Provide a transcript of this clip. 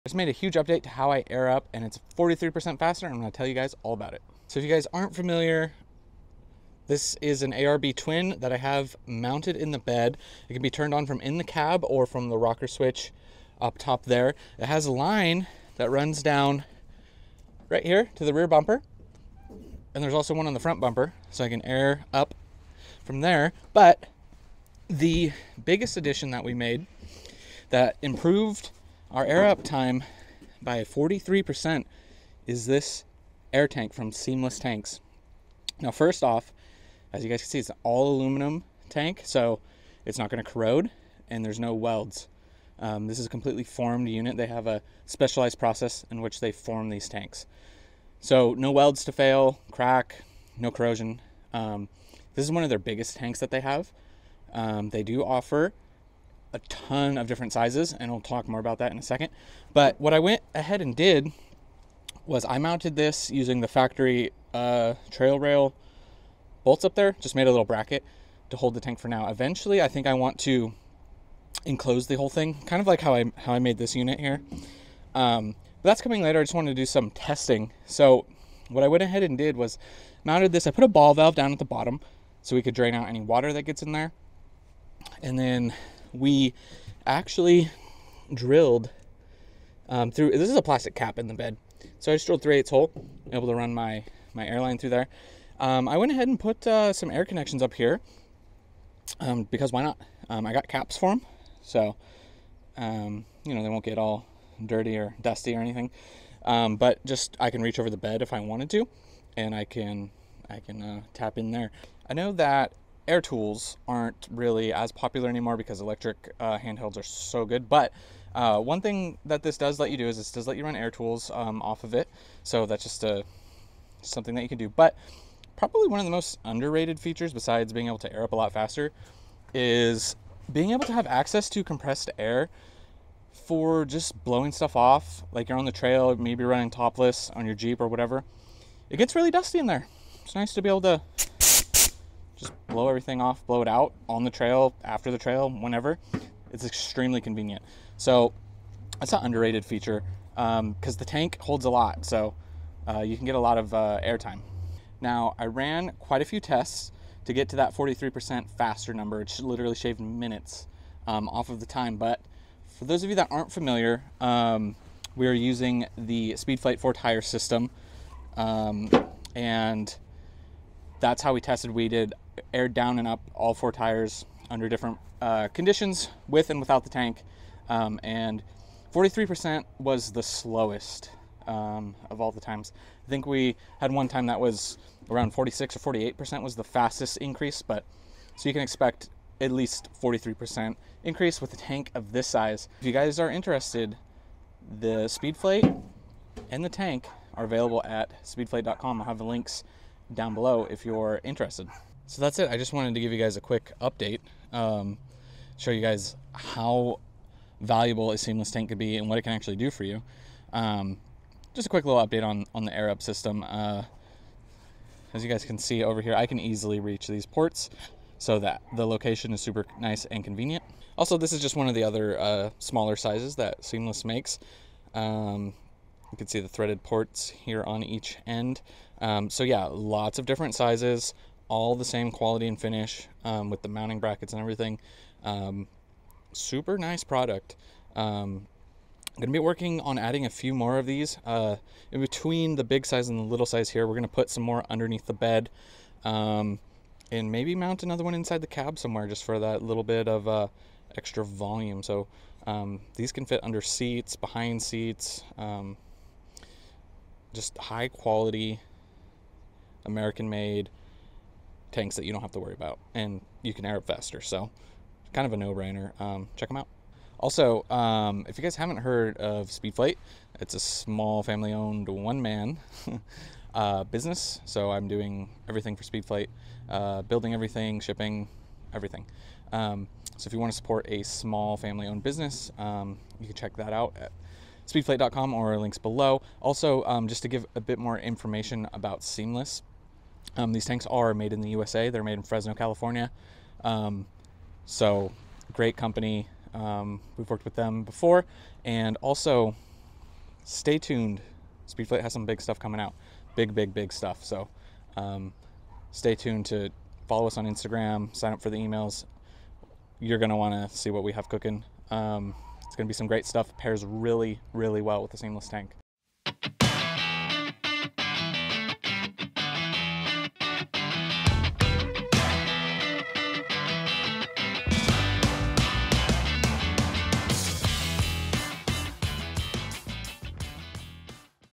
I just made a huge update to how I air up, and it's 43% faster. I'm going to tell you guys all about it. So if you guys aren't familiar, this is an ARB twin that I have mounted in the bed. It can be turned on from in the cab or from the rocker switch up top there. It has a line that runs down right here to the rear bumper, and there's also one on the front bumper, so I can air up from there. But the biggest addition that we made that improved our air up time by 43% is this air tank from Seamless Tanks. Now, first off, as you guys can see, it's an all aluminum tank, so it's not going to corrode, and there's no welds. This is a completely formed unit. They have a specialized process in which they form these tanks. So no welds to fail, crack, no corrosion. This is one of their biggest tanks that they have. They do offer a ton of different sizes, and we'll talk more about that in a second. But what I went ahead and did was I mounted this using the factory trail rail bolts up there. Just made a little bracket to hold the tank for now. Eventually, I think I want to enclose the whole thing, kind of like how I made this unit here. But that's coming later. I just wanted to do some testing. So what I went ahead and did was mounted this. I put a ball valve down at the bottom so we could drain out any water that gets in there. And then we actually drilled through, this is a plastic cap in the bed. So I just drilled 3/8 hole, able to run my airline through there. I went ahead and put some air connections up here because why not? I got caps for them, so you know, they won't get all dirty or dusty or anything. But just I can reach over the bed if I wanted to, and I can tap in there. I know that air tools aren't really as popular anymore because electric handhelds are so good, but one thing that this does let you do is this does let you run air tools off of it, so that's just something that you can do. But probably one of the most underrated features, besides being able to air up a lot faster, is being able to have access to compressed air for just blowing stuff off. Like you're on the trail, maybe running topless on your Jeep or whatever. It gets really dusty in there. It's nice to be able to just blow everything off, blow it out on the trail, after the trail, whenever. It's extremely convenient. So that's an underrated feature because the tank holds a lot, so you can get a lot of air time. Now, I ran quite a few tests to get to that 43% faster number. It literally shaved minutes off of the time. But for those of you that aren't familiar, we are using the Speedflate 4 tire system, and that's how we tested. We did air down and up all 4 tires under different conditions, with and without the tank, and 43% was the slowest of all the times. I think we had one time that was around 46 or 48% was the fastest increase, but so you can expect at least 43% increase with a tank of this size. If you guys are interested, the Speedflate and the tank are available at speedflate.com. I'll have the links down below if you're interested. So that's it. I just wanted to give you guys a quick update, show you guys how valuable a seamless tank could be and what it can actually do for you. Just a quick little update on the air up system. As you guys can see over here, I can easily reach these ports so that the location is super nice and convenient. Also, this is just one of the other smaller sizes that Seamless makes. You can see the threaded ports here on each end. So yeah, lots of different sizes, all the same quality and finish with the mounting brackets and everything. Super nice product. I'm going to be working on adding a few more of these in between the big size and the little size here. We're going to put some more underneath the bed and maybe mount another one inside the cab somewhere just for that little bit of extra volume. So these can fit under seats, behind seats, just high quality American made tanks that you don't have to worry about, and you can air up faster. So kind of a no-brainer. Check them out. Also, if you guys haven't heard of Speedflate, it's a small family-owned one-man business. So I'm doing everything for Speedflate, building everything, shipping, everything. So if you want to support a small family-owned business, you can check that out at speedflate.com or links below. Also, just to give a bit more information about Seamless, these tanks are made in the USA. They're made in Fresno, California. So great company. We've worked with them before, and also stay tuned. Speedflate has some big stuff coming out. Big stuff. So stay tuned to follow us on Instagram, sign up for the emails. You're going to want to see what we have cooking. It's going to be some great stuff. Pairs really well with the seamless tank.